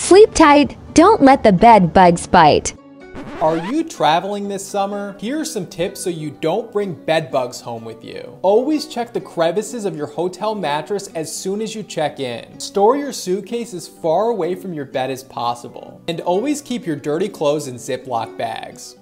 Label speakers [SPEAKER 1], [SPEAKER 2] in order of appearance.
[SPEAKER 1] Sleep tight, don't let the bed bugs bite.
[SPEAKER 2] Are you traveling this summer? Here are some tips so you don't bring bed bugs home with you. Always check the crevices of your hotel mattress as soon as you check in. Store your suitcase as far away from your bed as possible. And always keep your dirty clothes in Ziploc bags.